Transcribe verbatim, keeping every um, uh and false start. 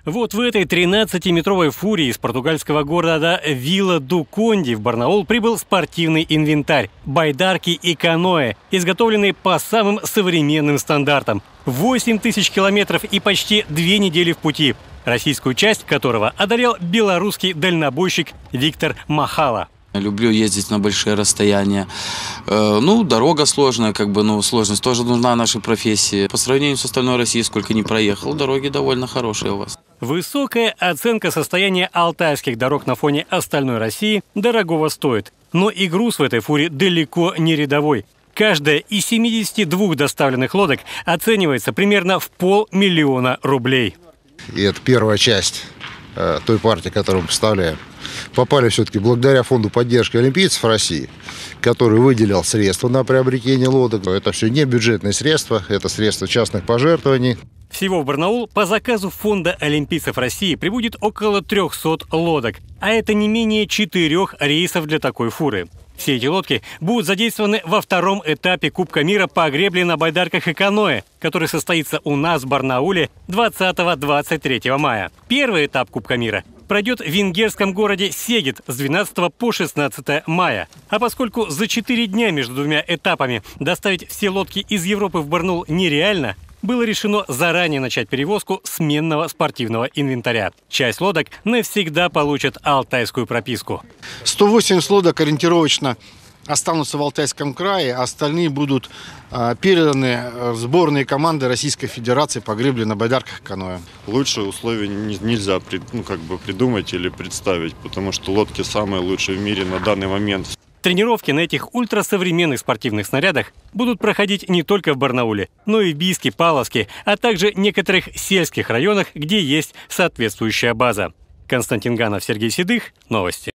Вот в этой тринадцатиметровой фуре из португальского города Вила-ду-Конде в Барнаул прибыл спортивный инвентарь – байдарки и каноэ, изготовленные по самым современным стандартам. восемь тысяч километров и почти две недели в пути, российскую часть которого одолел белорусский дальнобойщик Виктор Махала. Люблю ездить на большие расстояния. Э, ну, дорога сложная, как бы, ну, сложность тоже нужна нашей профессии. По сравнению с остальной Россией, сколько не проехал, дороги довольно хорошие у вас. Высокая оценка состояния алтайских дорог на фоне остальной России дорогого стоит. Но и груз в этой фуре далеко не рядовой. Каждая из семидесяти двух доставленных лодок оценивается примерно в полмиллиона рублей. И это первая часть э, той партии, которую мы поставляем. Попали все-таки благодаря фонду поддержки олимпийцев России, который выделил средства на приобретение лодок. Это все не бюджетные средства, это средства частных пожертвований. Всего в Барнаул по заказу фонда олимпийцев России прибудет около трёхсот лодок, а это не менее четырех рейсов для такой фуры. Все эти лодки будут задействованы во втором этапе Кубка мира по гребле на байдарках и каноэ, который состоится у нас в Барнауле двадцатого — двадцать третьего мая. Первый этап Кубка мира пройдет в венгерском городе Сегед с двенадцатого по шестнадцатое мая. А поскольку за четыре дня между двумя этапами доставить все лодки из Европы в Барнаул нереально, было решено заранее начать перевозку сменного спортивного инвентаря. Часть лодок навсегда получат алтайскую прописку. сто восемьдесят лодок ориентировочно останутся в Алтайском крае, а остальные будут э, переданы в сборные команды Российской Федерации по гребле на байдарках и каноэ. Лучшие условия нельзя ну, как бы придумать или представить, потому что лодки самые лучшие в мире на данный момент. Тренировки на этих ультрасовременных спортивных снарядах будут проходить не только в Барнауле, но и в Бийске, Павловске, а также некоторых сельских районах, где есть соответствующая база. Константин Ганов, Сергей Седых. Новости.